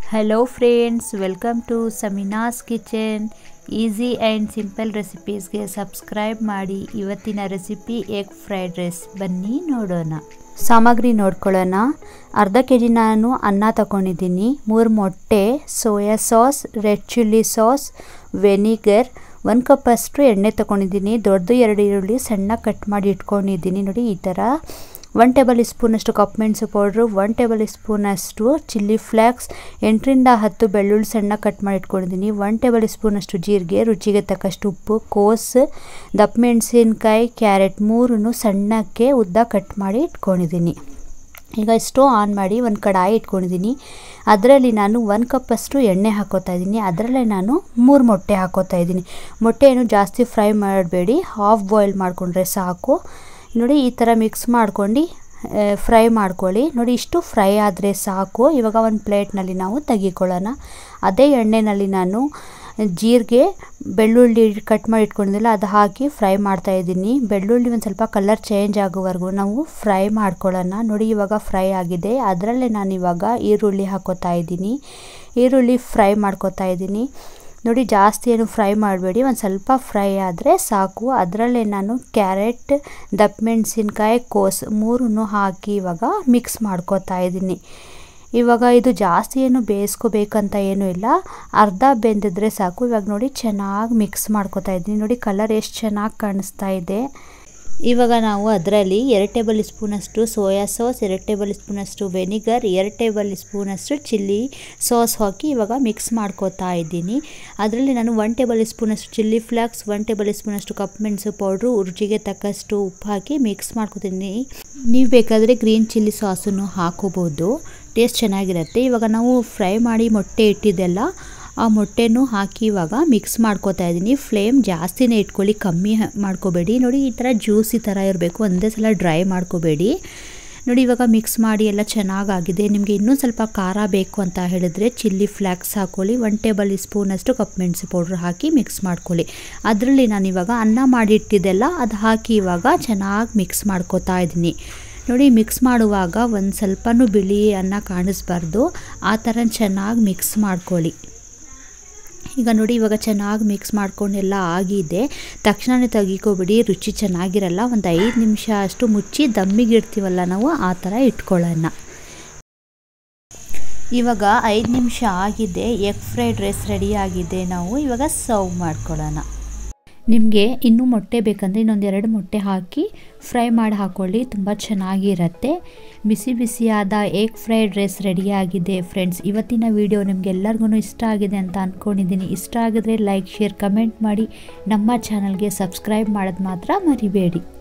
Hello friends, welcome to Sameena's kitchen. Easy and simple ರೆಸಿಪೀಸ್ಗೆ subscribe ಮಾಡಿ। ಇವತ್ತಿನ ರೆಸಿಪಿ ಎಗ್ ಫ್ರೈಡ್ ರೈಸ್, ಬನ್ನಿ ನೋಡೋಣ। ಸಾಮಗ್ರಿ ನೋಡ್ಕೊಳ್ಳೋಣ। ಅರ್ಧ ಕೆಜಿ ನಾನು ಅನ್ನ ತಗೊಂಡಿದ್ದೀನಿ, 3 ಮೊಟ್ಟೆ, soya sauce, red chilli sauce, vinegar, 1 cup ಅಷ್ಟು ಎಣ್ಣೆ ತಗೊಂಡಿದ್ದೀನಿ, ದೊಡ್ಡದು 2 ಈರುಳ್ಳಿ ಸಣ್ಣ ಕಟ್ ಮಾಡಿ ಇಟ್ಕೊಂಡಿದ್ದೀನಿ ನೋಡಿ ಈ ಥರ। 1 ಟೇಬಲ್ ಸ್ಪೂನ್ ಅಷ್ಟು ಕಪ್ ಮೆಣಸು ಪೌಡ್ರು, 1 ಟೇಬಲ್ ಸ್ಪೂನ್ ಅಷ್ಟು ಚಿಲ್ಲಿ ಫ್ಲೇಕ್ಸ್, 8ರಿಂದ 10 ಬೆಳ್ಳುಳ್ಳಿ ಸಣ್ಣ ಕಟ್ ಮಾಡಿ ಇಟ್ಕೊಂಡಿದ್ದೀನಿ, 1 ಟೇಬಲ್ ಸ್ಪೂನ್ ಅಷ್ಟು ಜೀರಿಗೆ, ರುಚಿಗೆ ತಕ್ಕಷ್ಟು ಉಪ್ಪು, ಕೋಸು, ದಪ್ಪ ಮೆಣಸಿನಕಾಯಿ, ಕ್ಯಾರೆಟ್ 3 ಸಣ್ಣಕ್ಕೆ ಉದ್ದ ಕಟ್ ಮಾಡಿ ಇಟ್ಕೊಂಡಿದ್ದೀನಿ। ಈಗ ಸ್ಟವ್ ಆನ್ ಮಾಡಿ ಒಂದು ಕಡಾಯಿ ಇಟ್ಕೊಂಡಿದ್ದೀನಿ, ಅದರಲ್ಲಿ ನಾನು 1 ಕಪ್ ಅಷ್ಟು ಎಣ್ಣೆ ಹಾಕೋತಾ ಇದ್ದೀನಿ, ಅದರಲ್ಲೇ ನಾನು 3 ಮೊಟ್ಟೆ ಹಾಕೋತಾ ಇದ್ದೀನಿ। ಮೊಟ್ಟೆಯನ್ನು ಜಾಸ್ತಿ ಫ್ರೈ ಮಾಡಬೇಡಿ, ಹಾಫ್ ಬಾಯ್ಲ್ ಮಾಡಿಕೊಂಡ್ರೆ ಸಾಕು ನೋಡಿ। ಈ ಥರ ಮಿಕ್ಸ್ ಮಾಡ್ಕೊಂಡು ಫ್ರೈ ಮಾಡ್ಕೊಳ್ಳಿ ನೋಡಿ, ಇಷ್ಟು ಫ್ರೈ ಆದರೆ ಸಾಕು। ಇವಾಗ ಒಂದು ಪ್ಲೇಟ್ನಲ್ಲಿ ನಾವು ತೆಗಿಕೊಳ್ಳೋಣ। ಅದೇ ಎಣ್ಣೆಯಲ್ಲಿ ನಾನು ಜೀರಿಗೆ, ಬೆಳ್ಳುಳ್ಳಿ ಕಟ್ ಮಾಡಿ ಇಟ್ಕೊಂಡಿದ್ದಿಲ್ಲ ಅದು ಹಾಕಿ ಫ್ರೈ ಮಾಡ್ತಾ ಇದ್ದೀನಿ। ಬೆಳ್ಳುಳ್ಳಿ ಒಂದು ಸ್ವಲ್ಪ ಕಲರ್ ಚೇಂಜ್ ಆಗೋವರೆಗೂ ನಾವು ಫ್ರೈ ಮಾಡ್ಕೊಳ್ಳೋಣ ನೋಡಿ। ಇವಾಗ ಫ್ರೈ ಆಗಿದೆ, ಅದರಲ್ಲೇ ನಾನು ಇವಾಗ ಈರುಳ್ಳಿ ಹಾಕೋತಾ ಇದ್ದೀನಿ, ಈರುಳ್ಳಿ ಫ್ರೈ ಮಾಡ್ಕೋತಾ ಇದ್ದೀನಿ ನೋಡಿ। ಜಾಸ್ತಿ ಏನು ಫ್ರೈ ಮಾಡಬೇಡಿ, ಒಂದು ಸ್ವಲ್ಪ ಫ್ರೈ ಆದರೆ ಸಾಕು। ಅದರಲ್ಲೇ ನಾನು ಕ್ಯಾರೆಟ್, ದಪ್ಪ ಮೆಣಸಿನ್ಕಾಯಿ, ಕೋಸು 3 ಹಾಕಿ ಇವಾಗ ಮಿಕ್ಸ್ ಮಾಡ್ಕೋತಾ ಇದ್ದೀನಿ। ಇವಾಗ ಇದು ಜಾಸ್ತಿ ಏನು ಬೇಯಿಸ್ಕೋಬೇಕಂತ ಏನೂ ಇಲ್ಲ, ಅರ್ಧ ಬೆಂದಿದ್ರೆ ಸಾಕು। ಇವಾಗ ನೋಡಿ ಚೆನ್ನಾಗಿ ಮಿಕ್ಸ್ ಮಾಡ್ಕೋತಾ ಇದ್ದೀನಿ ನೋಡಿ, ಕಲರ್ ಎಷ್ಟು ಚೆನ್ನಾಗಿ ಕಾಣಿಸ್ತಾ ಇದೆ। ಇವಾಗ ನಾವು ಅದರಲ್ಲಿ 2 ಟೇಬಲ್ ಸ್ಪೂನಷ್ಟು ಸೋಯಾ ಸಾಸ್, 2 ಟೇಬಲ್ ಸ್ಪೂನಷ್ಟು ವೆನಿಗರ್, 2 ಟೇಬಲ್ ಸ್ಪೂನಷ್ಟು ಚಿಲ್ಲಿ ಸಾಸ್ ಹಾಕಿ ಇವಾಗ ಮಿಕ್ಸ್ ಮಾಡ್ಕೋತಾ ಇದ್ದೀನಿ। ಅದರಲ್ಲಿ ನಾನು 1 ಟೇಬಲ್ ಸ್ಪೂನಷ್ಟು ಚಿಲ್ಲಿ ಫ್ಲೇಕ್ಸ್, 1 ಟೇಬಲ್ ಸ್ಪೂನಷ್ಟು ಕಪ್ ಮೆಣಸು ಪೌಡ್ರು, ರುಚಿಗೆ ತಕ್ಕಷ್ಟು ಉಪ್ಪು ಹಾಕಿ ಮಿಕ್ಸ್ ಮಾಡ್ಕೋತೀನಿ। ನೀವು ಬೇಕಾದರೆ ಗ್ರೀನ್ ಚಿಲ್ಲಿ ಸಾಸನ್ನು ಹಾಕೋಬೋದು, ಟೇಸ್ಟ್ ಚೆನ್ನಾಗಿರುತ್ತೆ। ಇವಾಗ ನಾವು ಫ್ರೈ ಮಾಡಿ ಮೊಟ್ಟೆ ಇಟ್ಟಿದ್ದೆಲ್ಲ ಆ ಮೊಟ್ಟೆನೂ ಹಾಕಿ ಇವಾಗ ಮಿಕ್ಸ್ ಮಾಡ್ಕೋತಾ ಇದ್ದೀನಿ। ಫ್ಲೇಮ್ ಜಾಸ್ತಿನೇ ಇಟ್ಕೊಳ್ಳಿ, ಕಮ್ಮಿ ಮಾಡ್ಕೋಬೇಡಿ ನೋಡಿ, ಈ ಥರ ಜ್ಯೂಸಿ ಥರ ಇರಬೇಕು, ಒಂದೇ ಸಲ ಡ್ರೈ ಮಾಡ್ಕೋಬೇಡಿ ನೋಡಿ। ಇವಾಗ ಮಿಕ್ಸ್ ಮಾಡಿ ಎಲ್ಲ ಚೆನ್ನಾಗಾಗಿದೆ। ನಿಮಗೆ ಇನ್ನೂ ಸ್ವಲ್ಪ ಖಾರ ಬೇಕು ಅಂತ ಹೇಳಿದ್ರೆ ಚಿಲ್ಲಿ ಫ್ಲೇಕ್ಸ್ ಹಾಕ್ಕೊಳ್ಳಿ, 1 ಟೇಬಲ್ ಸ್ಪೂನಷ್ಟು ಕಪ್ ಮೆಣಸು ಪೌಡ್ರ್ ಹಾಕಿ ಮಿಕ್ಸ್ ಮಾಡ್ಕೊಳ್ಳಿ। ಅದರಲ್ಲಿ ನಾನು ಇವಾಗ ಅನ್ನ ಮಾಡಿ ಇಟ್ಟಿದ್ದೆಲ್ಲ ಅದು ಹಾಕಿ ಇವಾಗ ಚೆನ್ನಾಗಿ ಮಿಕ್ಸ್ ಮಾಡ್ಕೋತಾ ಇದ್ದೀನಿ ನೋಡಿ। ಮಿಕ್ಸ್ ಮಾಡುವಾಗ ಒಂದು ಸ್ವಲ್ಪನೂ ಬಿಳಿ ಅನ್ನ ಕಾಣಿಸ್ಬಾರ್ದು, ಆ ಥರ ಚೆನ್ನಾಗಿ ಮಿಕ್ಸ್ ಮಾಡ್ಕೊಳ್ಳಿ। ಈಗ ನೋಡಿ ಇವಾಗ ಚೆನ್ನಾಗಿ ಮಿಕ್ಸ್ ಮಾಡ್ಕೊಂಡು ಎಲ್ಲ ಆಗಿದೆ, ತಕ್ಷಣವೇ ತೆಗಿಕೋಬಿಡಿ, ರುಚಿ ಚೆನ್ನಾಗಿರಲ್ಲ। ಒಂದು 5 ನಿಮಿಷ ಅಷ್ಟು ಮುಚ್ಚಿ ದಮ್ಮಿಗೆ ಇಡ್ತೀವಲ್ಲ ನಾವು, ಆ ಥರ ಇಟ್ಕೊಳ್ಳೋಣ। ಇವಾಗ 5 ನಿಮಿಷ ಆಗಿದೆ, ಎಗ್ ಫ್ರೈಡ್ ರೈಸ್ ರೆಡಿ ಆಗಿದೆ। ನಾವು ಇವಾಗ ಸರ್ವ್ ಮಾಡ್ಕೊಳ್ಳೋಣ। ನಿಮಗೆ ಇನ್ನೂ ಮೊಟ್ಟೆ ಬೇಕಂದರೆ ಇನ್ನೊಂದು 2 ಮೊಟ್ಟೆ ಹಾಕಿ ಫ್ರೈ ಮಾಡಿ ಹಾಕ್ಕೊಳ್ಳಿ, ತುಂಬ ಚೆನ್ನಾಗಿರುತ್ತೆ। ಬಿಸಿ ಬಿಸಿಯಾದ ಎಗ್ ಫ್ರೈಡ್ ರೈಸ್ ರೆಡಿಯಾಗಿದೆ ಫ್ರೆಂಡ್ಸ್। ಇವತ್ತಿನ ವಿಡಿಯೋ ನಿಮಗೆಲ್ಲರಿಗೂ ಇಷ್ಟ ಆಗಿದೆ ಅಂತ ಅಂದ್ಕೊಂಡಿದ್ದೀನಿ। ಇಷ್ಟ ಆಗಿದ್ರೆ ಲೈಕ್, ಶೇರ್, ಕಮೆಂಟ್ ಮಾಡಿ, ನಮ್ಮ ಚಾನಲ್ಗೆ ಸಬ್ಸ್ಕ್ರೈಬ್ ಮಾಡೋದು ಮಾತ್ರ ಮರಿಬೇಡಿ।